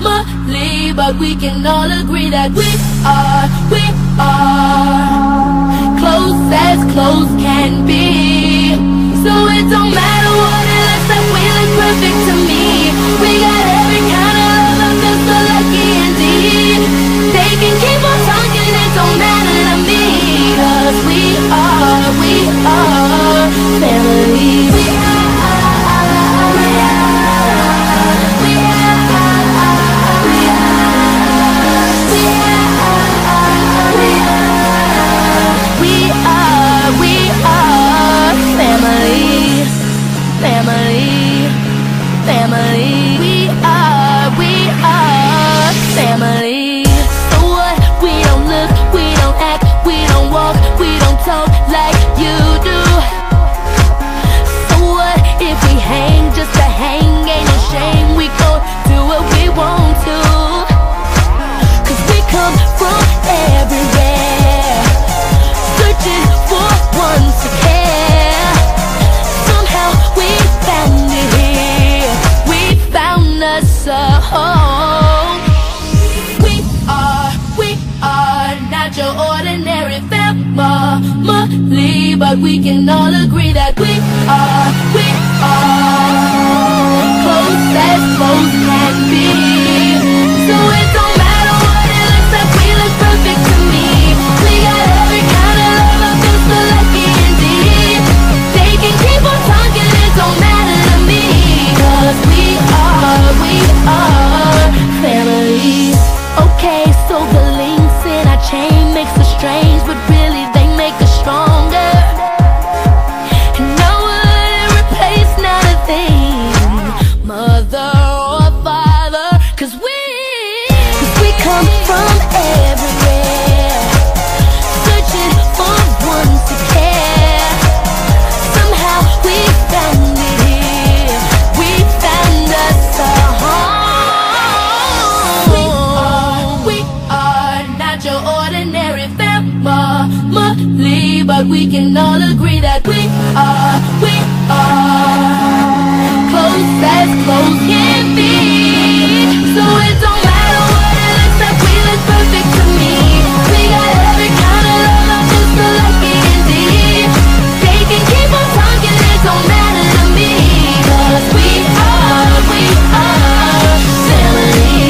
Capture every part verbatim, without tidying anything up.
family, but we can all agree that we are, we are close as close can be. So it don't matter what it looks like, we look perfect to me. We got every kind of love, I feel so lucky indeed. They can keep on talking, it don't matter to me, 'cause we are, we are family. We are, we are, we are, we are, we are, we are, we are, we are family, family, family. We are, we are family. So what? We don't look, we don't act, we don't walk, we don't talk like you do. So what if we hang just to hang? Ain't no shame, we go do what we want to. 'Cause we come from everywhere, searching for one to care. Somehow we found it here, we found us a home. We are, we are not your ordinary family, but we can all agree that we are, we are close as close can be. So it don't matter what it looks like, we look perfect to me. We got every kind of love, I feel so lucky indeed. They can keep on talking, it don't matter to me, 'cause we are, we are family. Okay, so the links in our chain makes us strange, but really they make us stronger. And no one replace not a thing, mother or father, 'cause we, 'cause we come from everywhere, searching for one to care. Somehow we found it here, we found us a home. We are, we are not your ordinary family, but we can all agree that we are, we are close as close can be. So it don't matter what it looks like, we look perfect to me. We got every kind of love, I feel so lucky indeed. They can keep on talking, it don't matter to me, 'cause we are, we are family.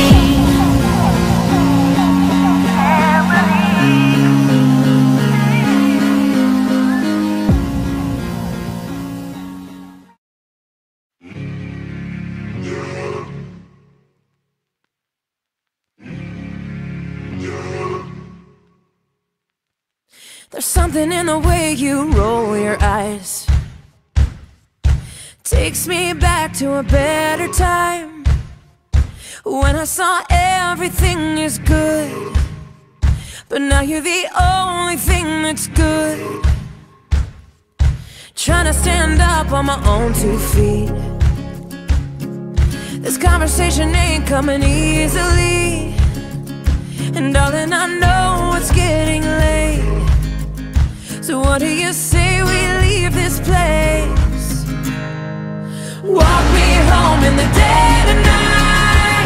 There's something in the way you roll your eyes, takes me back to a better time, when I saw everything is good, but now you're the only thing that's good. Trying to stand up on my own two feet, this conversation ain't coming easily, and darling, I know it's getting late. So what do you say we leave this place? Walk me home in the dead of night.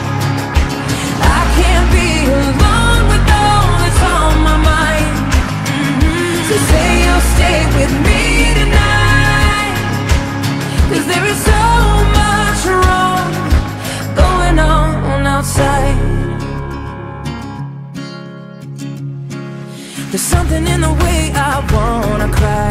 I can't be alone with all that's on my mind. Mm-hmm. So say you'll stay with me tonight, 'cause there is so much wrong going on outside. There's something in the way I wanna cry,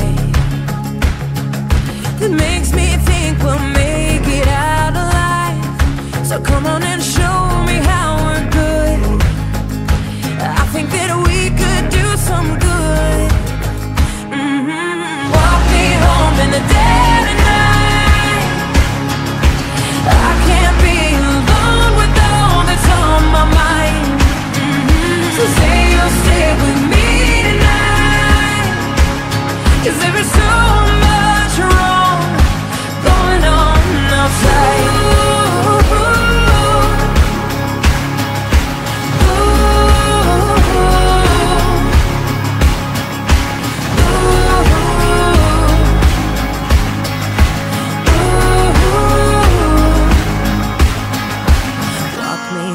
that makes me think we'll make it out alive. So come on and show me how we're good. I think that we could do some good. Mm-hmm. Walk me home in the dead of night. I can't be alone with all that's on my mind. Mm-hmm. So say you'll stay with me, 'cause there is so much wrong going on outside. Ooh, ooh, ooh, ooh, ooh. Walk me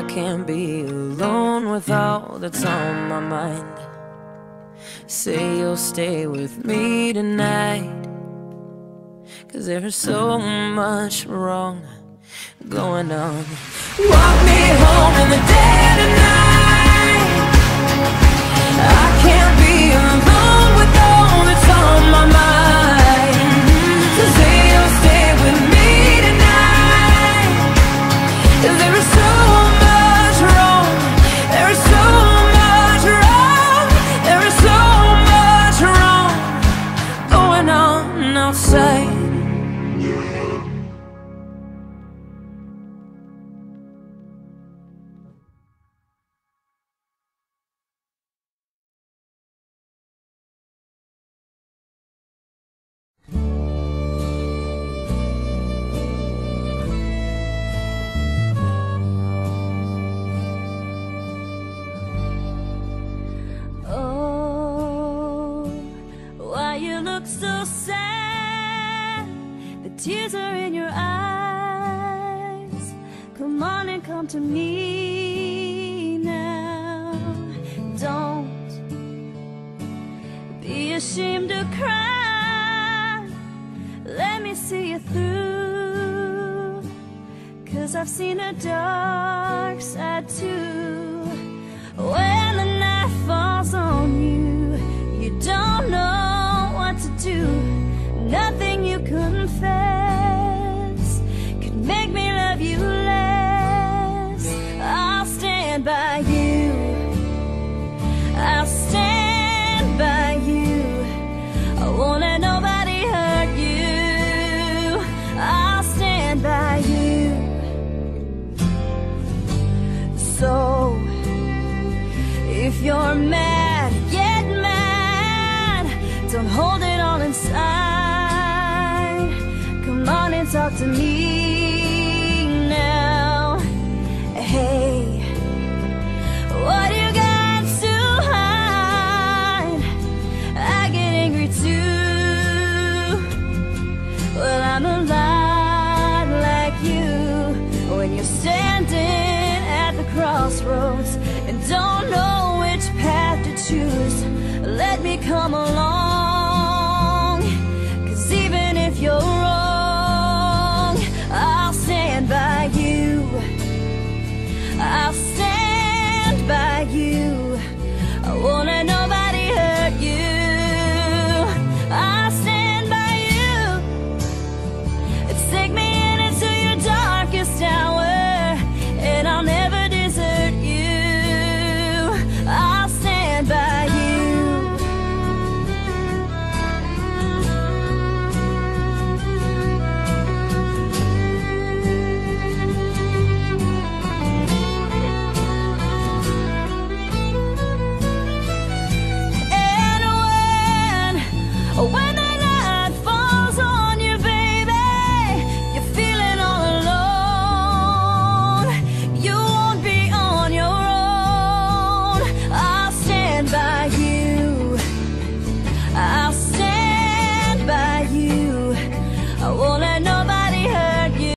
I can't be alone with all that's on my mind. Say you'll stay with me tonight, 'cause there's so much wrong going on. Walk me home in the dead of night. I can't be alone with all that's on my mind. So say you'll stay with me tonight, 'cause there is so much wrong. There is so much wrong. There is so much wrong going on outside. So sad, the tears are in your eyes. Come on and come to me now. Don't be ashamed to cry. Let me see you through, 'cause I've seen a dark side too. When the night falls on you, you don't know what to do. Nothing you confess could make me love you less. I'll stand by you. I'll stand by you. I won't let nobody hurt you. I'll stand by you. So if you're mad, get mad. Don't hold it all inside. Come on and talk to me now. Hey, what you got to hide? I get angry too. Well, I'm a lot like you. When you're standing at the crossroads and don't know which path to choose, let me come along.